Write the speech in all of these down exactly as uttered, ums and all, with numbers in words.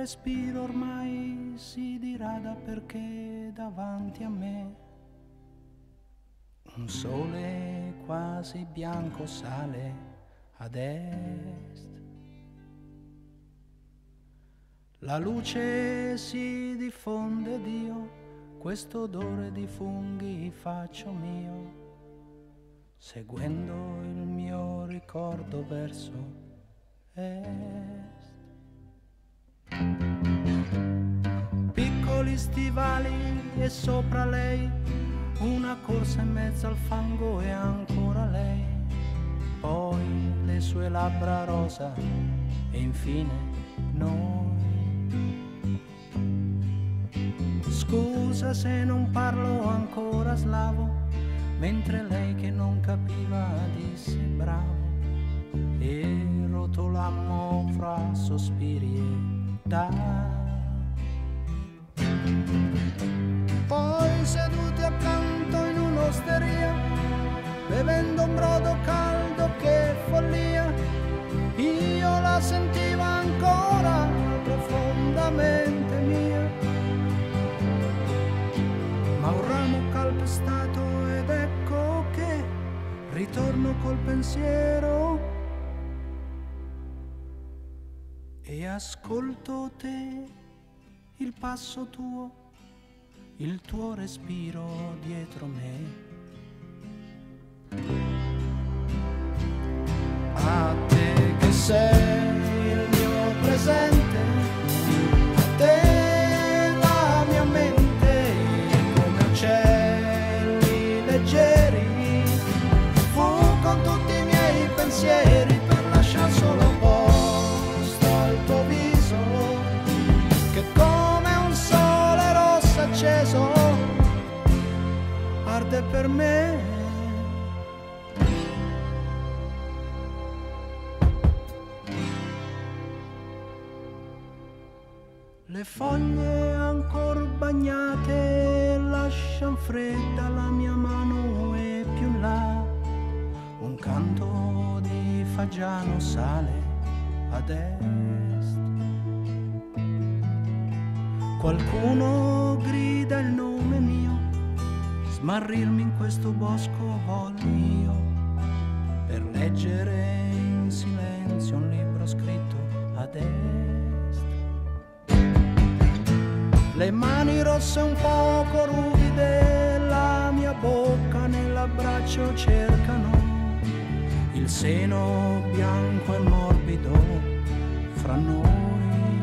respiro ormai si dirada perché davanti a me un sole quasi bianco sale ad est. La luce si diffonde ed io questo odore di funghi faccio mio, seguendo il mio ricordo verso est. Piccoli stivali e sopra lei una corsa in mezzo al fango e ancora lei, poi le sue labbra rosa e infine noi. Scusa se non parlo ancora slavo, mentre lei che non capiva disse bravo, e rotolammo fra sospiri e da. Poi seduti accanto in un'osteria, bevendo un brodo caldo, che follia, io la sentiva ancora profondamente mia. Ma un ramo calpestato ed ecco che ritorno col pensiero e ascolto te, il passo tuo, il tuo respiro dietro me. A te che sei il mio presente, a te la mia mente come uccelli leggeri, fu con tutti i miei pensieri per lasciar solo posto al tuo viso, che come un sole rosso acceso arde per me. Le foglie ancor bagnate lascian fredda la mia mano e più in là un canto di fagiano sale ad est. Qualcuno grida il nome mio, smarrirmi in questo bosco voglio io, per leggere in silenzio un libro scritto ad est. Le mani rosse un poco ruvide, la mia bocca nell'abbraccio cercano il seno bianco e morbido fra noi.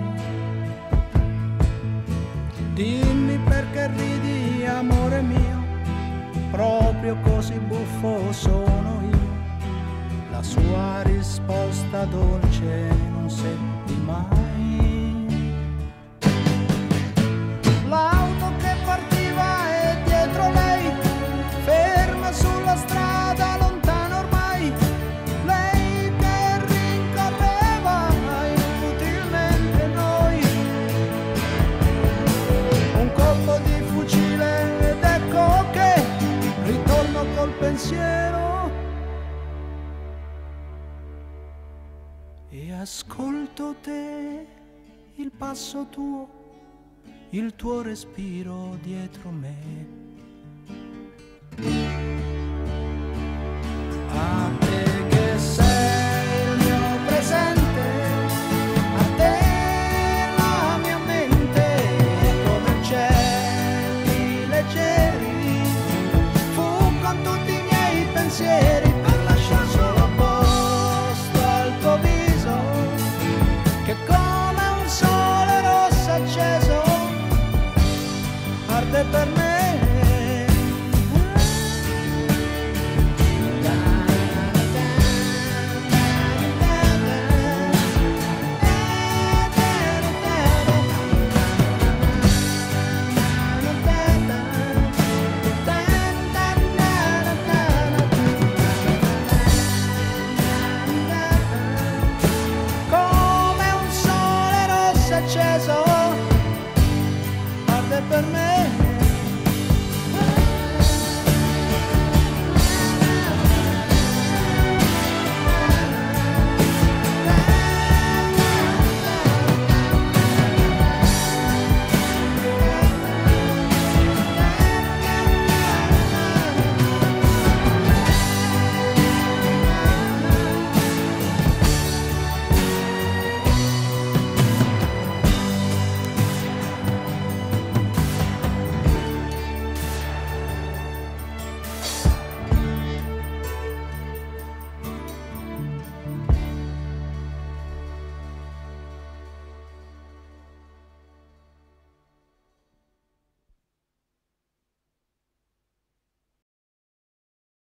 Dimmi perché ridi, amore mio, proprio così buffo sono io. La sua risposta dolce non seppi mai. L'auto che partiva e dietro lei, ferma sulla strada lontana ormai, lei che rincorreva inutilmente noi. Un colpo di fucile ed ecco che ritorno col pensiero e ascolto te, il passo tuo, il tuo respiro dietro me. A te che sei il mio presente, a te la mia mente come uccelli leggeri, fu con tutti i miei pensieri per lasciar solo posto al tuo viso, che come un sole rosso acceso arde per me. Come un sole rosso acceso arde per me.